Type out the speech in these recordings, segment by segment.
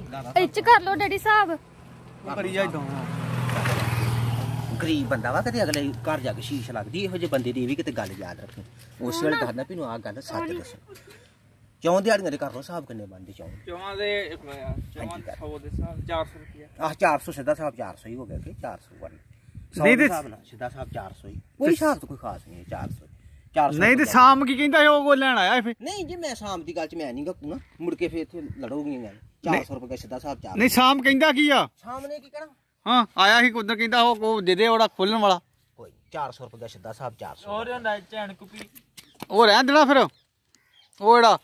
ਇੱਚ ਕਰ ਲੋ ਡੈਡੀ ਸਾਹਿਬ ਕਰੀ ਜਾ ਇਦਾਂ ਗਰੀਬ ਬੰਦਾ ਵਾ ਕਦੇ ਅਗਲੇ ਘਰ ਜਾ ਕੇ ਸ਼ੀਸ਼ ਲੱਗਦੀ ਇਹੋ ਜਿਹੇ ਬੰਦੇ ਦੀ ਵੀ ਕਿਤੇ ਗੱਲ ਯਾਦ ਰੱਖੀ ਉਸ ਵੇਲੇ ਦੱਸਦਾ ਵੀ ਨੂੰ ਆਹ ਗੱਲ ਸੱਚ ਦੱਸ ਕਿਉਂ ਦਿਹਾੜੀਆਂ ਦੇ ਕਰ ਲੋ ਹਿਸਾਬ ਕਿੰਨੇ ਬਣਦੇ ਚੌਂ ਦੇ 100 ਦੇ ਹਿਸਾਬ 400 ਰੁਪਿਆ ਆਹ 400 ਸਿੱਧਾ ਹਿਸਾਬ 400 ਹੀ ਹੋ ਗਿਆ ਕਿ 400 ਬਣ ਨਹੀਂ ਦੇ ਸਿੱਧਾ ਹਿਸਾਬ 400 ਹੀ ਕੋਈ ਹਿਸਾਬ ਤਾਂ ਕੋਈ ਖਾਸ ਨਹੀਂ 400 ਨਹੀਂ ਤੇ ਸ਼ਾਮ ਕੀ ਕਹਿੰਦਾ ਉਹ ਕੋ ਲੈਣ ਆਇਆ ਫੇ ਨਹੀਂ ਜੇ ਮੈਂ ਸ਼ਾਮ ਦੀ ਗੱਲ ਚ ਮੈਂ ਨਹੀਂ ਗੱਕੂ ਨਾ ਮੁੜ ਕੇ ਫੇਰ ਇੱਥੇ ਲੜੋਗੀਆਂ ਗੱਲ 400 ਰੁਪਏ ਸਿੱਧਾ ਹਿਸਾਬ 400 ਨਹੀਂ ਸ਼ਾਮ ਕਹਿੰਦਾ ਕੀ ਆ ਸ਼ਾਮ ਨੇ ਕੀ ਕਹਿਣਾ ਹਾਂ ਆਇਆ ਸੀ ਉਧਰ ਕਹਿੰਦਾ ਉਹ ਕੋ ਦੇ ਦੇ ਉਹਦਾ ਖੋਲਣ ਵਾਲਾ ਕੋਈ 400 ਰੁਪਏ ਸਿੱਧਾ ਹਿਸਾਬ 400 ਹੋਰ ਹੁੰਦਾ ਚੈਨ ਕੁਪੀ ਉਹ ਰਹਿਣ ਦੇਣਾ ਫਿਰ ਉਹ ਜਿਹੜਾ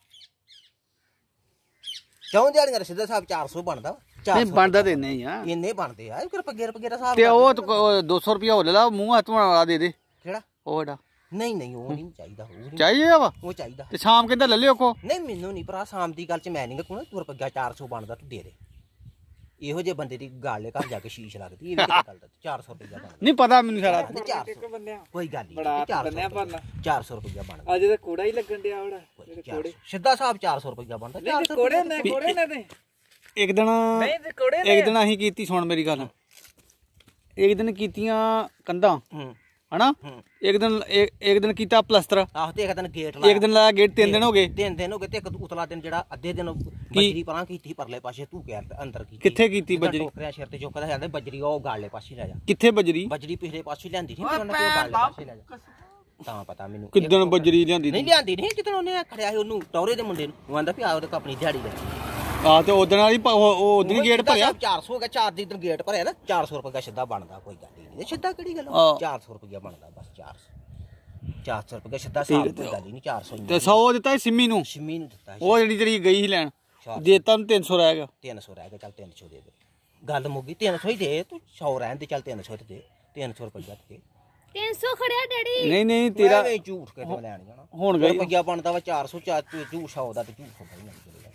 ਕਿਉਂ ਦਿਹਾੜੀਆਂ ਦਾ ਸਿੱਧਾ ਹਿਸਾਬ 400 ਬਣਦਾ ਨਹੀਂ ਬਣਦਾ ਤੇ ਨਹੀਂ ਆ ਇੰਨੇ ਬਣਦੇ ਆ ਰੁਪਏ ਦਾ ਹਿਸਾਬ ਤੇ ਉਹ 200 ਰੁਪਿਆ ਹੋ ਲੈ ਲਾ ਮੂੰਹ ਹੱਥ ਵਾਲਾ ਦੇ ਦੇ ਕਿਹੜਾ ਉਹ ਜਿਹੜਾ ਨਹੀਂ ਉਹ ਨਹੀਂ ਚਾਹੀਦਾ ਚਾਹੀਦਾ ਵਾ ਉਹ ਚਾਹੀਦਾ ਤੇ ਸ਼ਾਮ ਕਹਿੰਦਾ ਲੈ ਲਿਓ ਕੋ ਨਹੀਂ ਮੈਨੂੰ ਨਹੀਂ ਭਰਾ ਸ਼ਾਮ ਦੀ ਗੱਲ ਚ ਮੈਂ ਨਹੀਂ ਕਹੂੰ ਤੂੰ ਰੁਪਿਆ 400 ਬਣਦਾ ਤੂੰ ਦੇ ਦੇ ਇਹੋ ਜਿਹੇ ਬੰਦੇ ਦੀ ਗੱਲ ਘਰ ਜਾ ਕੇ ਸ਼ੀਸ਼ ਲੱਗਦੀ ਇਹ ਵੀ ਗੱਲ ਦਾ 400 ਰੁਪਏ ਬਣਦਾ ਨਹੀਂ ਪਤਾ ਮੈਨੂੰ ਸਾਰਾ ਕੋਈ ਗੱਲ ਨਹੀਂ 400 ਰੁਪਏ ਬਣਦਾ ਅਜੇ ਤਾਂ ਕੋੜਾ ਹੀ ਲੱਗਣ ਡਿਆ ਉਹਦਾ ਸਿੱਧਾ ਹਿਸਾਬ 400 ਰੁਪਏ ਬਣਦਾ ਕੋੜੇ ਨੇ ਤੇ ਇੱਕ ਦਿਨ ਨਹੀਂ ਤੇ ਕੋੜੇ ਨੇ ਇੱਕ ਦਿਨ ਅਸੀਂ ਕੀਤੀ ਸੁਣ ਮੇਰੀ ਗੱਲ ਇੱਕ ਦਿਨ ਕੀਤੀਆਂ ਕੰਧਾਂ ਹਨਾ ਇੱਕ ਦਿਨ ਕੀਤਾ ਪਲਸਤਰ ਆਹੋ ਤੇ ਇੱਕ ਦਿਨ ਗੇਟ ਲਾਇਆ ਇੱਕ ਦਿਨ ਲਾਇਆ ਗੇਟ 3 ਦਿਨ ਹੋ ਗਏ 3 ਦਿਨ ਹੋ ਗਏ ਤੇ ਇੱਕ ਉਤਲਾ ਦਿਨ ਜਿਹੜਾ ਅੱਧੇ ਦਿਨ ਬਜਰੀ ਪਰਾਂ ਕੀਤੀ ਪਰਲੇ ਪਾਸੇ ਤੂੰ ਕਹਿ ਅੰਦਰ ਕੀਤੀ ਕਿੱਥੇ ਕੀਤੀ ਬਜਰੀ ਟੋਕਰਿਆ ਸਿਰ ਤੇ ਚੁੱਕਦਾ ਜਾਂਦਾ ਬਜਰੀ ਉਹ ਗਾਲੇ ਪਾਸੇ ਲੈ ਜਾ ਕਿੱਥੇ ਬਜਰੀ ਪਿਛਲੇ ਪਾਸੇ ਲਿਆਂਦੀ ਸੀ ਉਹਨਾਂ ਨੇ ਗਾਲੇ ਪਾਸੇ ਲੈ ਜਾ ਤਾਂ ਪਤਾ ਮੈਨੂੰ ਕਿੱਦਣ ਬਜਰੀ ਲਿਆਂਦੀ ਨਹੀਂ ਲਿਆਂਦੀ ਨਹੀਂ ਜਦੋਂ ਉਹਨੇ ਖੜਿਆ ਸੀ ਉਹਨੂੰ ਟੌਰੇ ਦੇ ਮੁੰਡੇ ਨੂੰ ਉਹ ਆਂਦਾ ਵੀ ਆ ਉਹਦੇ ਆਪਣੀ ਦਿਹਾੜੀ ਲੈ ਆ ਤੇ ਉਦਣ ਵਾਲੀ ਉਹ ਉਦਣ ਗੇਟ ਭਰਿਆ 400 ਹੋ ਗਿਆ 4 ਦਿਨ ਗੇਟ ਭਰਿਆ ਨਾ 400 ਰੁਪਏ ਦਾ ਸਿੱਧਾ ਬਣਦਾ ਕੋਈ ਗੱਲ ਨਹੀਂ ਸਿੱਧਾ ਕਿਹੜੀ ਗੱਲ 400 ਰੁਪਏ ਬਣਦਾ ਬਸ 400 ਰੁਪਏ ਸਿੱਧਾ ਸਾਲ ਕੋਈ ਗੱਲ ਨਹੀਂ 400 ਤੇ 100 ਦਿੱਤਾ ਸਿੰਮੀ ਨੂੰ ਦਿੱਤਾ ਉਹ ਜਿਹੜੀ ਤੇਰੀ ਗਈ ਸੀ ਲੈਣ ਦੇਤਾ ਨੂੰ 300 ਰਹਿ ਗਿਆ 300 ਰਹਿ ਗਿਆ ਚੱਲ 300 ਦੇ ਦੇ ਗੱਲ ਮੁੱਕੀ 300 ਹੀ ਦੇ ਤੂੰ 100 ਰਹਿਣ ਦੇ ਚੱਲ 300 ਤੇ ਦੇ 300 ਰੁਪਏ ਦੇ 300 ਖੜਿਆ ਡੈਡੀ ਨਹੀਂ ਤੇਰਾ ਐਵੇਂ ਝੂਠ ਕੇ ਲੈਣ ਜਾਣਾ ਹੁਣ ਗਈ ਰੁਪਿਆ ਬਣਦਾ ਵਾ 400 ਝੂਠ 100 ਦਾ ਤੇ ਝੂਠ ਹੁੰਦਾ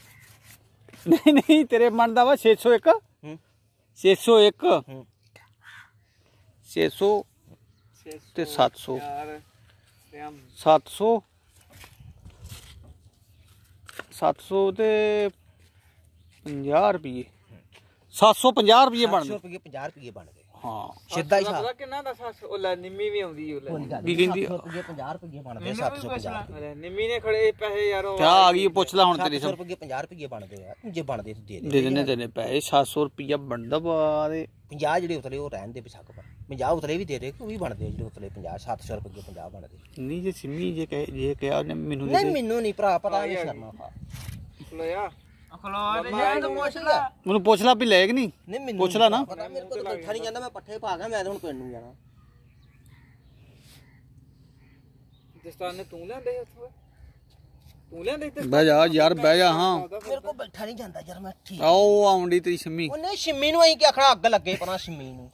ਨਹੀਂ ਤੇਰੇ ਬਣਦਾ ਵਾ 601 601 600 ਤੇ 700 700 700 ਤੇ 50 ਰੁਪਏ 750 ਰੁਪਏ ਬਣਦੇ 50 ਰੁਪਏ ਬਣਦੇ ਹਾਂ ਸਿੱਧਾ ਹੀ ਹਿਸਾਬ ਕਿੰਨਾ ਦਾ 700 ਉਹ ਲੈ ਨਿੰਮੀ ਵੀ ਆਉਂਦੀ ਉਹ ਲੈ ਕੀ ਕਹਿੰਦੀ 50 ਰੁਪਏ ਬਣਦੇ 750 ਨਿੰਮੀ ਨੇ ਖੜੇ ਪੈਸੇ ਯਾਰ ਉਹ ਕਿਆ ਆ ਗਈ ਪੁੱਛ ਲੈ ਹੁਣ ਤੇਰੀ 700 ਰੁਪਏ 50 ਰੁਪਏ ਬਣਦੇ ਆ ਜੇ ਬਣਦੇ ਤੇ ਦੇ ਦੇਣੇ ਤੇਨੇ ਪੈਸੇ 700 ਰੁਪਏ ਬਣਦਾ ਵਾ ਤੇ 50 ਜਿਹੜੇ ਉਤਲੇ ਉਹ ਰਹਿਣ ਦੇ ਵਿਸਾਖ ਪਰ 50 ਉਤਲੇ ਵੀ ਦੇ ਦੇ ਉਹ ਵੀ ਬਣਦੇ ਜਿਹੜੇ ਉਤਲੇ 50 700 ਰੁਪਏ 50 ਬਣਦੇ ਨਹੀਂ ਜੇ ਸਿੰਮੀ ਜੇ ਕਿਹਾ ਉਹਨੇ ਮੈਨੂੰ ਨਹੀਂ ਮੈਨੂੰ ਨਹੀਂ ਭਰਾ ਪਤਾ ਨਹੀਂ ਕਰਨਾ ਲਿਆ ਮੈਨੂੰ ਪੁੱਛ ਲੈ ਵੀ ਲੈ ਕਿ ਨਹੀਂ ਪੁੱਛ ਲੈ ਨਾ ਪਤਾ ਮੇਰੇ ਕੋਲ ਬੈਠਾ ਨਹੀਂ ਜਾਂਦਾ ਮੈਂ ਪੱਠੇ ਪਾ ਗਿਆ ਮੈਂ ਤਾਂ ਹੁਣ ਪਿੰਡ ਨੂੰ ਜਾਣਾ ਦਸਤਾਨ ਨੇ ਤੂੰ ਲਿਆਂਦੇ ਉੱਥੋਂ ਤੂੰ ਲਿਆਂਦੇ ਬਹਿ ਜਾ ਯਾਰ ਬਹਿ ਜਾ ਹਾਂ ਮੇਰੇ ਕੋਲ ਬੈਠਾ ਨਹੀਂ ਜਾਂਦਾ ਯਾਰ ਮੈਂ ਠੀਕ ਆਓ ਆਉਂਦੀ ਤੇਰੀ ਸਿੰਮੀ ਉਹਨੇ ਸਿੰਮੀ ਨੂੰ ਅਸੀਂ ਕੀ ਆਖਣਾ ਅੱਗ ਲੱਗੇ ਪਰਾਂ ਸਿੰਮੀ ਨੂੰ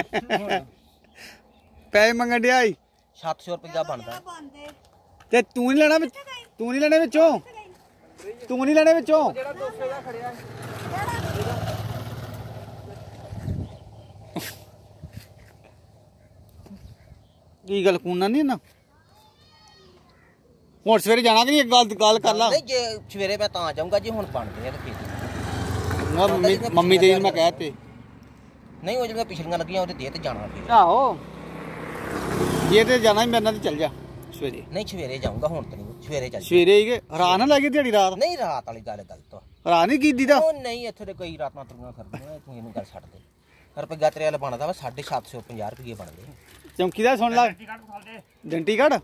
ਪੈਸੇ ਮੰਗਣ ਡਿਆ ਈ 700 ਰੁਪਏ ਬਣਦਾ ਤੇ ਤੂੰ ਨਹੀਂ ਲੈਣਾ ਤੂੰ ਨਹੀਂ ਲੈਣੇ ਵਿੱਚੋਂ ਤੂੰ ਨਹੀਂ ਲੈਣੇ ਵਿੱਚੋਂ ਜਿਹੜਾ 200 ਦਾ ਖੜਿਆ ਕੀ ਗੱਲ ਕੂਨਾ ਨਹੀਂ ਨਾ ਹੁਣ ਸਵੇਰੇ ਜਾਣਾ ਕਿ ਨਹੀਂ ਗੱਲ ਕਰ ਲਾ ਨਹੀਂ ਜੇ ਸਵੇਰੇ ਮੈਂ ਤਾਂ ਜਾਊਂਗਾ ਜੇ ਹੁਣ ਬਣਦੇ ਆ ਤੇ ਫੇਰ ਮੰਮੀ ਦੇ ਮੈਂ ਕਹਿ ਤੇ ਨਹੀਂ ਉਹ ਜਿਹੜੀਆਂ ਪਿਛਲੀਆਂ ਲੱਗੀਆਂ ਉਹਦੇ ਦੇ ਤੇ ਜਾਣਾ ਫੇਰ ਆਹੋ ਜੇ ਤੇ ਜਾਣਾ ਹੀ ਮੇਰੇ ਨਾਲ ਚੱਲ ਜਾ ਸਵੇਰੇ ਨਹੀਂ ਸਵੇਰੇ ਜਾਊਂਗਾ ਹੁਣ ਤਾਂ ਨਹੀਂ ਸਵੇਰੇ ਚੱਲ ਸਵੇਰੇ ਹੀ ਰਾਤ ਨਾ ਲੱਗੇ ਦਿਹਾੜੀ ਰਾਤ ਨਹੀਂ ਰਾਤ ਵਾਲੀ ਗੱਲ ਗਲਤ ਰਾਤ ਨਹੀਂ ਕੀਤੀ ਦਾ ਉਹ ਨਹੀਂ ਇੱਥੇ ਤੇ ਕਈ ਰਾਤਾਂ ਤੁਰੀਆਂ ਫਿਰਦੀਆਂ ਤੂੰ ਇਹਨੂੰ ਗੱਲ ਛੱਡ ਦੇ ਰੁਪਈਆ ਤੇਰੇ ਵਾਲਾ ਬਣਦਾ ਵਾ 750 ਰੁਪਏ ਬਣਦੇ ਚੌਂਕੀ ਦਾ ਸੁਣ ਲਾ ਡੰਟੀ ਕੱਢ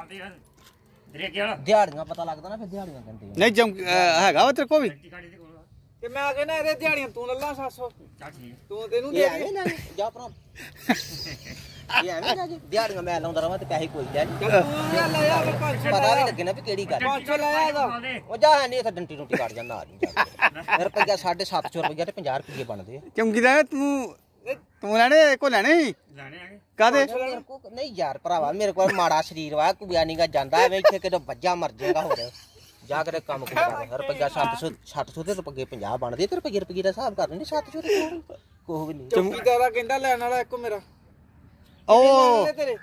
ਦਿਹਾੜੀਆਂ ਪਤਾ ਲੱਗਦਾ ਨਾ ਫਿਰ ਦਿਹਾੜੀਆਂ ਕਹਿੰਦੇ ਨਹੀਂ ਚੌਂਕੀ ਹੈਗਾ ਵਾ ਤੇਰੇ ਕੋਲ ਵੀ ਤੇ ਮੈਂ ਕਹਿੰਦਾ ਇਹਦੇ ਦਿਹਾੜੀਆਂ ਤੂੰ ਲੱਲਾ 700 ਤੂੰ ਤੈਨੂੰ ਦੇ ਦੇ ਜਾ ਭਰਾ ਇਹ ਐਵੇਂ ਜਾ ਜੀ ਦਿਹਾੜੀਆਂ ਮੈਂ ਲਾਉਂਦਾ ਰਵਾਂ ਤੇ ਪੈਸੇ ਕੋਈ ਲੈ ਨਹੀਂ ਚੱਲ ਲੈ ਜਾ 500 ਪਤਾ ਵੀ ਲੱਗੇ ਨਾ ਵੀ ਕਿਹੜੀ ਗੱਲ 500 ਲਾਇਆ ਇਹਦਾ ਉਹ ਜਾ ਨਹੀਂ ਇੱਥੇ ਡੰਟੀ ਰੋਟੀ ਕੱਢ ਜਾਂਦਾ ਆ ਜੀ ਰੁਪਈਆ 750 ਰੁਪਈਆ ਤੇ 50 ਰੁਪਏ ਬਣਦੇ ਆ ਚੌਂਕੀ ਦਾ ਤੂੰ ਲੈਣੇ ਕੋ ਲੈਣੇ ਕਾਦੇ ਨਹੀਂ ਯਾਰ ਭਰਾਵਾ ਮੇਰੇ ਕੋਲ ਮਾੜਾ ਸਰੀਰ ਵਾ ਕੁਬਿਆ ਨੀਗਾ ਜਾਂਦਾ ਐਵੇਂ ਇੱਥੇ ਕਿਤੇ ਵੱਜਾ ਮਰ ਜਾਏਗਾ ਹੋਰ ਜਾ ਕੇ ਕੰਮ ਕਰ ਰੁਪਈਆ 700 ਤੇ ਰੁਪਈਏ 50 ਬਣਦੇ ਤੇ ਰੁਪਈਏ ਦਾ ਹਿਸਾਬ ਕਰ ਲੈਂਦੇ 700 ਤੇ ਕੋਹ ਵੀ ਨਹੀਂ ਚੌਂਕੀਦਾਰ ਕਹਿੰਦਾ ਲੈਣ ਵਾਲਾ ਇੱਕੋ ਮੇਰਾ ਉਹ ਤੇਰੇ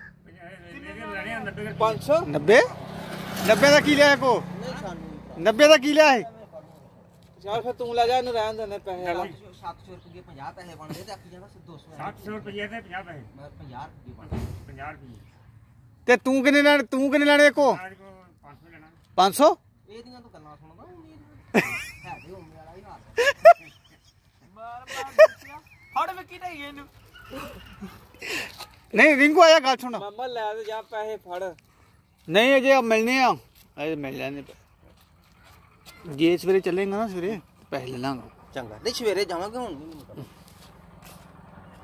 500 90 ਦਾ ਕੀ ਲਿਆ ਕੋ 90 ਦਾ ਕੀ ਲਿਆ ਹੈ ਚੱਲ ਫਿਰ ਤੂੰ ਲੈ ਜਾ ਇਹਨੂੰ ਰਹਿਣ ਦਿੰਦੇ ਪੈਸੇ ਵਾਲਾ 700 ਰੁਪਏ 50 ਪੈਸੇ ਬਣਦੇ ਤੇ ਆਖੀ ਜਾਂਦਾ 200 700 ਰੁਪਏ ਤੇ 50 ਪੈਸੇ ਮੈਂ 50 ਰੁਪਏ ਬਣਦੇ 50 ਰੁਪਏ ਤੇ ਤੂੰ ਕਿੰਨੇ ਲੈਣੇ ਕੋ ਆਜ ਕੋ 500 ਲੈਣਾ 500 ਇਹਦੀਆਂ ਤੂੰ ਗੱਲਾਂ ਸੁਣਦਾ ਹੈ ਦੇ ਉਮਰ ਵਾਲਾ ਹੀ ਹਾਲ ਫੜ ਵਿੱਕੀ ਢਾਈ ਇਹਨੂੰ ਨਹੀਂ ਰਿੰਕੂ ਆਇਆ ਗੱਲ ਸੁਣ ਮਾਮਾ ਲੈ ਤੇ ਜਾ ਪੈਸੇ ਫੜ ਨਹੀਂ ਅਜੇ ਮਿਲਨੇ ਆ ਅਜੇ ਮਿਲ ਲੈਣੇ ਜੇ ਸਵੇਰੇ ਚੱਲੇਗਾ ਨਾ ਸਵੇਰੇ ਪੈਸੇ ਲੈ ਲਾਂਗਾ ਚੰਗਾ ਨਹੀਂ ਸਵੇਰੇ ਜਾਵਾਂਗੇ ਹੁਣ ਨਹੀਂ